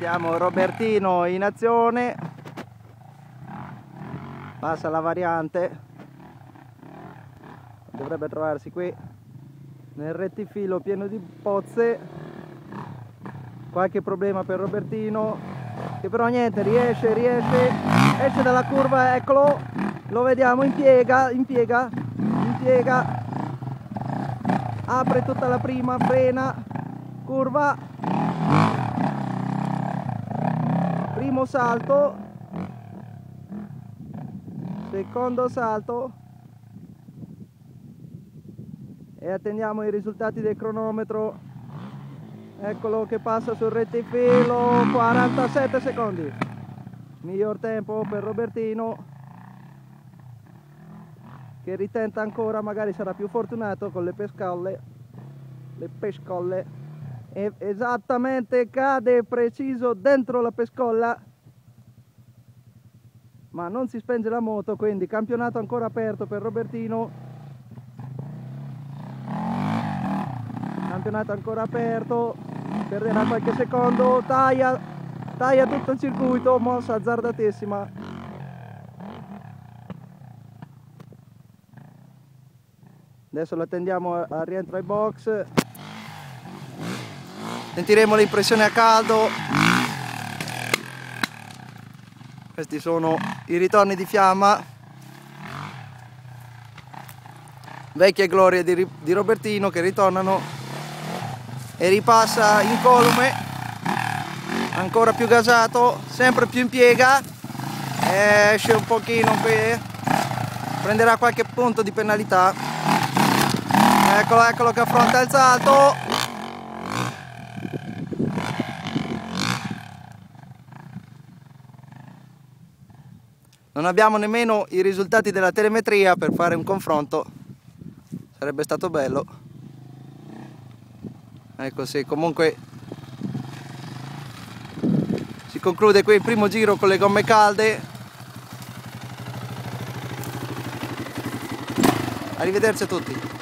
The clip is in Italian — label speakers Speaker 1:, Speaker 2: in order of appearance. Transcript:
Speaker 1: Vediamo Robertino in azione, passa la variante, dovrebbe trovarsi qui nel rettifilo pieno di pozze. Qualche problema per Robertino, che però niente, esce dalla curva, eccolo, lo vediamo, impiega, apre tutta la prima, frena, curva, primo salto, secondo salto, e attendiamo i risultati del cronometro. Eccolo che passa sul rettifilo, 47 secondi, miglior tempo per Robertino, che ritenta ancora, magari sarà più fortunato con le pescolle, e esattamente cade preciso dentro la pescolla, ma non si spenge la moto, quindi campionato ancora aperto per Robertino. Campionato ancora aperto, perderà qualche secondo, taglia tutto il circuito, mossa azzardatissima. Adesso lo attendiamo al rientro ai box, sentiremo le impressioni a caldo. Questi sono i ritorni di fiamma, vecchie glorie di Robertino che ritornano e ripassa incolume, ancora più gasato, sempre più in piega, esce un pochino qui, prenderà qualche punto di penalità. Eccolo che affronta il salto, non abbiamo nemmeno i risultati della telemetria per fare un confronto, sarebbe stato bello. Ecco, sì, comunque si conclude qui il primo giro con le gomme calde. Arrivederci a tutti.